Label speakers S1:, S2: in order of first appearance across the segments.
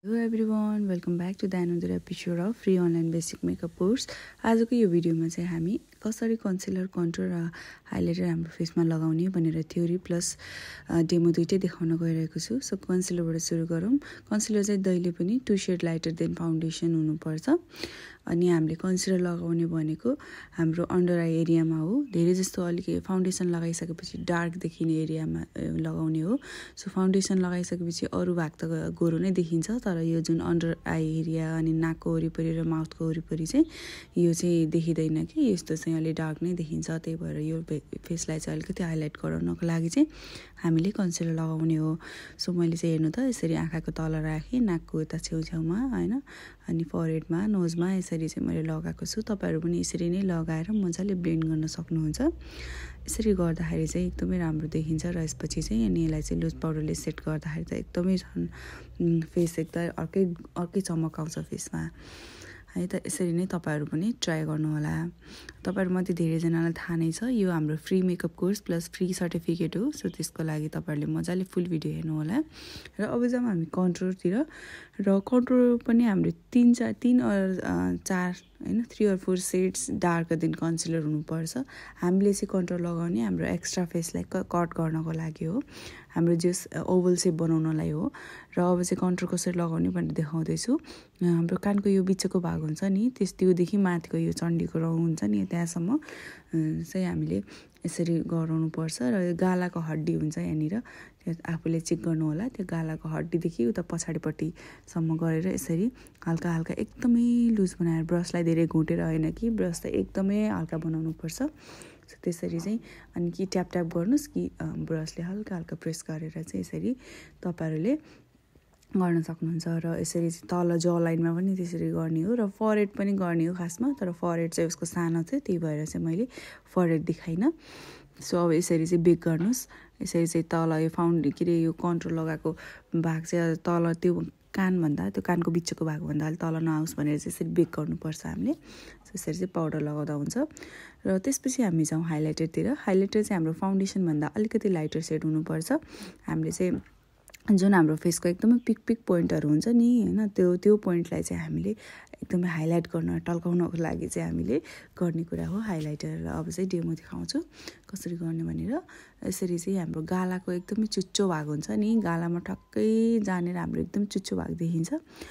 S1: Hello everyone, welcome back to the another episode of free online basic makeup course. आजको यो भिडियोमा चाहिँ हामी कसरी कन्सिलर, कन्टुर र हाइलाइटर हाम्रो फेसमा लगाउने भनेर थ्योरी प्लस डेमो दुईटै देखाउन गइरहेको छु। सो कन्सिलरबाट सुरु गरौँ। कन्सिलर चाहिँ दैले पनि 2 शेड लाइटर देन फाउन्डेसन हुनुपर्छ। अनि हामीले कन्सिलर लगाउने भनेको हाम्रो अन्डर आई एरियामा हो। धेरै जस्तो अलिकति फाउन्डेसन लगाइसकेपछि डार्क देखिने एरियामा लगाउने हो। सो फाउन्डेसन लगाइसकेपछि अरू भाग त गोरो नै देखिन्छ, तर यो जुन अन्डर आई एरिया अनि नाकको वरिपरि र माउथको वरिपरि चाहिँ यो चाहिँ देखिँदैन कि, यस्तो चाहिँ अलि डार्क नै देखिन्छ। त्यही भएर यो फेसलाई चाहिँ अलिकति हाइलाइट गराउनको लागि चाहिँ हामीले कन्सिलर लगाउने हो। सो मैले चाहिँ हेर्नु त यसरी आँखाको तल राखेँ, नाकको यता छेउछाउमा होइन, अनि फरहेडमा, नोजमा यसरी चाहिँ मैले लगाएको छु। तपाईँहरू पनि यसरी नै लगाएर मजाले ब्लेन्ड गर्न सक्नुहुन्छ। यसरी गर्दाखेरि चाहिँ एकदमै राम्रो देखिन्छ र यसपछि चाहिँ अनि यसलाई चाहिँ लुज पाउडरले सेट गर्दाखेरि त एकदमै झन् फेस एकदम अर्कै चमक आउँछ फेसमा है त। यसरी नै तपाईँहरू पनि ट्राई गर्नुहोला। तपाईँहरूमध्ये धेरैजनालाई थाहा नै छ यो हाम्रो free makeup course plus free certificate हो। सो त्यसको लागि तपाईँहरूले मजाले फुल भिडियो हेर्नुहोला। र अब जाउँ हामी कन्ट्रोलतिर। र कन्ट्रोल पनि हाम्रो 3 or 4 होइन 3 or 4 shades dark than concealer हुनुपर्छ। हामीले चाहिँ कन्ट्रोल लगाउने हाम्रो एक्स्ट्रा फेसलाई कट गर्नको लागि हो, हाम्रो जस ओभल सेप बनाउनलाई हो। र अब चाहिँ कन्ट्रोल कसरी लगाउने भनेर देखाउँदैछु। हाम्रो कानको यो बिचको भाग हुन्छ नि, त्योदेखि माथिको यो चण्डीको रौँ हुन्छ नि, त्यहाँसम्म चाहिँ हामीले यसरी गराउनुपर्छ। र यो गालाको हड्डी हुन्छ यहाँनिर, त्यो आफूले चेक गर्नु होला। त्यो गालाको हड्डीदेखि उता पछाडिपट्टिसम्म गरेर यसरी हल्का हल्का एकदमै लुज बनाएर, ब्रसलाई धेरै घुटेर होइन कि, ब्रस त एकदमै हल्का बनाउनुपर्छ। सो त्यसरी चाहिँ अनि कि ट्याप ट्याप गर्नुहोस् कि ब्रसले हल्का हल्का प्रेस गरेर चाहिँ यसरी तपाईँहरूले गर्न सक्नुहुन्छ। र यसरी चाहिँ तल ज लाइनमा पनि त्यसरी गर्ने हो, र फरहेड पनि गर्ने हो खासमा, तर फरहेड चाहिँ उसको सानो थियो, त्यही भएर चाहिँ मैले फरहेड देखाइनँ। सो अब यसरी चाहिँ बेक गर्नुहोस्। यसरी चाहिँ तल यो यो कन्ट्रोल लगाएको भाग चाहिँ तल त्यो त्यो कानको बिचको भागभन्दा अलिक तल नआओस् भनेर चाहिँ यसरी बेक गर्नुपर्छ हामीले। सो यसरी चाहिँ पाउडर लगाउँदा हुन्छ। र त्यसपछि हामी जाउँ हाइलाइटरतिर। हाइलाइटर चाहिँ हाम्रो फाउन्डेसनभन्दा अलिकति लाइटर सेड हुनुपर्छ। हामीले चाहिँ जुन हाम्रो फेसको एकदमै पिक पोइन्टहरू हुन्छ नि होइन, त्यो पोइन्टलाई चाहिँ हामीले एकदमै हाइलाइट गर्न, टल्काउनको लागि चाहिँ हामीले गर्ने कुरा हो हाइलाइटर। र अब चाहिँ डेमो देखाउँछु कसरी गर्ने भनेर। यसरी चाहिँ हाम्रो गालाको एकदमै चुच्चो भाग हुन्छ नि, गालामा ठक्कै जानेर हाम्रो एकदम चुच्चो भाग देखिन्छ,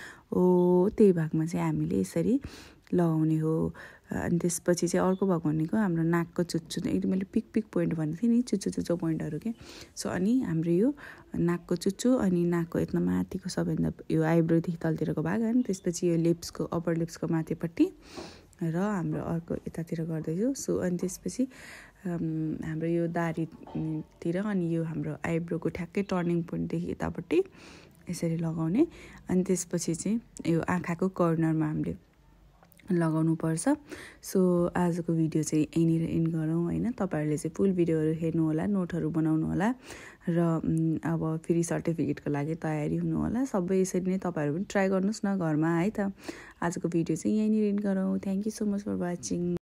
S1: त्यही भागमा चाहिँ हामीले यसरी लगाउने हो। अनि त्यसपछि चाहिँ अर्को भाग भनेको हाम्रो नाकको चुच्चो, एकदम मैले पिक पोइन्ट भनेको थिएँ नि, चुच्चो पोइन्टहरू के। सो अनि हाम्रो यो नाकको चुच्चो अनि नाकको यता माथिको सबैभन्दा यो आइब्रोदेखि तलतिरको भाग होइन, त्यसपछि यो लिप्सको अप्पर लिप्सको माथिपट्टि र हाम्रो अर्को यतातिर गर्दैछु। सो अनि त्यसपछि हाम्रो यो दारीतिर अनि यो हाम्रो आइब्रोको ठ्याक्कै टर्निङ पोइन्टदेखि यतापट्टि यसरी लगाउने। अनि त्यसपछि चाहिँ यो आँखाको कर्नरमा हामीले लगाउनु पर्छ। सो आजको भिडियो चाहिँ यहीँनिर एन्ड गरौँ होइन। तपाईँहरूले चाहिँ फुल भिडियोहरू हेर्नु होला, नोटहरू बनाउनु होला, र अब फ्री सर्टिफिकेटको लागि तयारी हुनु होला। सबै यसरी नै तपाईँहरू पनि ट्राई गर्नुहोस् न घरमा है त। आजको भिडियो चाहिँ यहीँनिर एन्ड गरौँ। Thank you so much for watching.